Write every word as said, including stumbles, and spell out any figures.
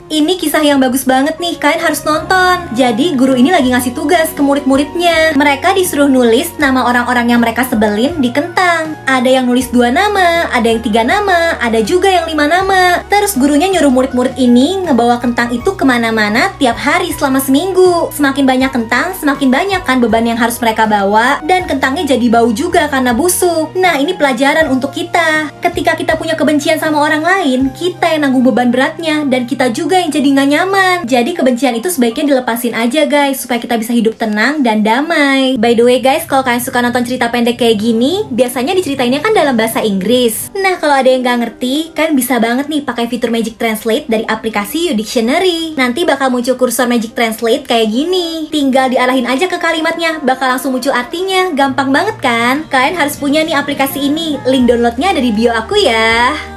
Ini kisah yang bagus banget nih, kalian harus nonton. Jadi guru ini lagi ngasih tugas ke murid-muridnya. Mereka disuruh nulis nama orang-orang yang mereka sebelin di kentang. Ada yang nulis dua nama, ada yang tiga nama, ada juga yang lima nama. Terus gurunya nyuruh murid-murid ini ngebawa kentang itu kemana-mana tiap hari selama seminggu. Semakin banyak kentang, semakin banyak kan beban yang harus mereka bawa. Dan kentangnya jadi bau juga karena busuk. Nah, ini pelajaran untuk kita. Ketika kita punya kebencian sama orang lain, kita yang nanggung beban beratnya, dan kita juga yang jadi nggak nyaman. Jadi kebencian itu sebaiknya dilepasin aja guys, supaya kita bisa hidup tenang dan damai. By the way guys, kalau kalian suka nonton cerita pendek kayak gini, biasanya diceritainnya kan dalam bahasa Inggris. Nah, kalau ada yang nggak ngerti, kalian bisa banget nih pakai fitur Magic Translate dari aplikasi YouDictionary. Nanti bakal muncul kursor Magic Translate kayak gini. Tinggal diarahin aja ke kalimatnya, bakal langsung muncul artinya. Gampang banget kan? Kalian harus punya nih aplikasi ini. Link downloadnya ada di bio aku ya.